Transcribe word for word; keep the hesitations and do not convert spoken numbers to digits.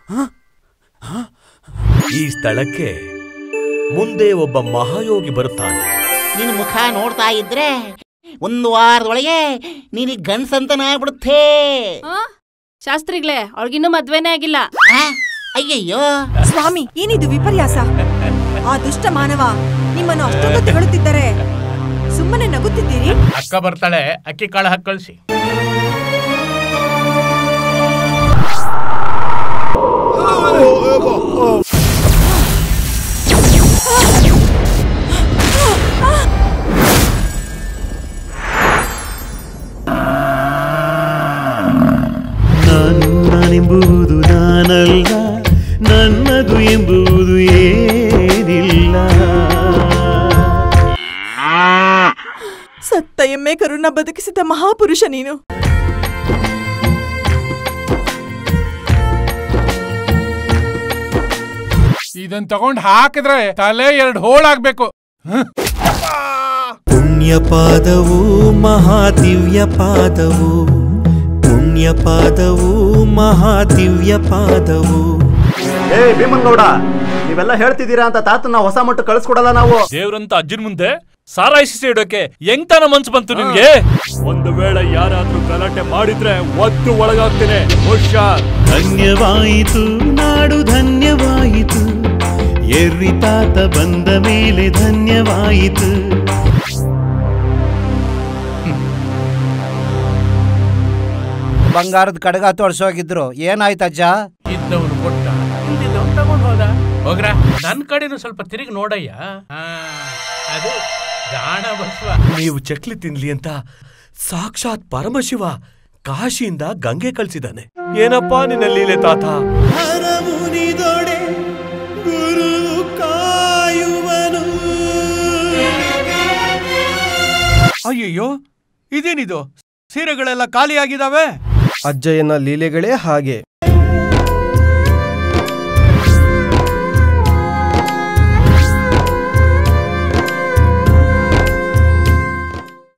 ಈ ಸ್ಥಳಕ್ಕೆ ಮುಂದೆ ಒಬ್ಬ ಮಹಾಯೋಗಿ ಬರುತ್ತಾನೆ. ನಿನ್ ಮುಖ ನೋಡ್ತಾ ಇದ್ರೆ ಒಂದು ವಾರದೊಳಗೆ ನೀನು ಗಂಡ್ಸಂತನ ಆಗ್ಬಿಡುತ್ತೆ. ಶಾಸ್ತ್ರಿಗಳೇ, ಅವಳಿಗಿನ್ನೂ ಮದ್ವೆನೇ ಆಗಿಲ್ಲ. ಅಯ್ಯಯ್ಯೋ ಸ್ವಾಮಿ, ಏನಿದು ವಿಪರ್ಯಾಸ? ಆ ದುಷ್ಟ ಮಾನವ ನಿಮ್ಮನ್ನು ಅಷ್ಟೊಂದು ತೆಗಳುತ್ತಿದ್ದರೆ ಸುಮ್ಮನೆ ನಗುತ್ತಿದ್ದೀರಿ? ಅಕ್ಕ ಬರ್ತಾಳೆ, ಅಕ್ಕಿ ಕಾಳು ಹಾಕಿ ಕಳಿಸಿ. ನಾನು ನಾನೆಂಬುದು ನಾನಲ್ಲ, ನನ್ನದು ಎಂಬುದು ಏನಿಲ್ಲ. ಸತ್ತ ಎಮ್ಮೆ ಕರುಣ ಬದುಕಿಸಿದ ಮಹಾಪುರುಷ ನೀನು. ಇದನ್ ತಗೊಂಡ್ ಹಾಕಿದ್ರೆ ತಲೆ ಎರಡು ಹೋಳಾಗ್ಬೇಕು. ಪುಣ್ಯ ಪಾದವು ಮಹಾದಿವ್ಯ ಪಾದವು, ಪುಣ್ಯ ಪಾದವು ಮಹಾದಿವ್ಯ ಪಾದವು. ಏ ಭೀಮನ್ಗೌಡ, ನೀವೆಲ್ಲ ಹೇಳ್ತಿದ್ದೀರಾ ಅಂತ ತಾತನ ಹೊಸ ಮಟ್ಟು ಕಳಿಸ್ಕೊಡಲ್ಲ ನಾವು. ದೇವ್ರಂತ ಅಜ್ಜನ್ ಮುಂದೆ ಸಾರಾಯಿಸಿ ಇಡೋಕೆ ಹೆಂಗ್ ತಾನ ಮನ್ಸು ಬಂತು ನಿಮ್ಗೆ? ಒಂದು ವೇಳೆ ಯಾರಾದ್ರೂ ಗಲಾಟೆ ಮಾಡಿದ್ರೆ ಒದ್ದು ಒಳಗಾಗ್ತೇನೆ, ಹುಷಾರ್. ಧನ್ಯವಾಯಿತು ನಾಡು ಧನ್ಯವಾಯಿತು, ಎರ್ರಿ ತಾತ ಬಂದ ಮೇಲೆ ಧನ್ಯವಾಯಿತು. ಬಂಗಾರದ ಕಡಗ ತೋರ್ಸೋಗಿದ್ರು, ಏನಾಯ್ತಜ್ಜ? ಇದ್ದವನು ಕೊಟ್ಟ, ಇಲ್ದಿದ್ದವನು ತಗೊಂಡ್ ಹೋದ. ಹೋಗ್ರ, ನನ್ ಕಡೆನು ಸ್ವಲ್ಪ ತಿರುಗಿ ನೋಡಯ್ಯ. ಅದು ಗಾಣ ಬಸವ. ನೀವು ಚಕ್ಲಿ ತಿನ್ಲಿ ಅಂತ ಸಾಕ್ಷಾತ್ ಪರಮಶಿವ ಕಾಶಿಯಿಂದ ಗಂಗೆ ಕಳ್ಸಿದಾನೆ. ಏನಪ್ಪಾ ನಿನ್ನ ಲೀಲೆ ತಾತ? ಹರಮುನಿದೊಡೆ ಗುರು ಕಾಯುವನು. ಅಯ್ಯಯ್ಯೋ, ಇದೇನಿದು? ಸೀರೆಗಳೆಲ್ಲ ಖಾಲಿಯಾಗಿದ್ದಾವೆ. ಅಜ್ಜಯ್ಯನ ಲೀಲೆಗಳೇ ಹಾಗೆ.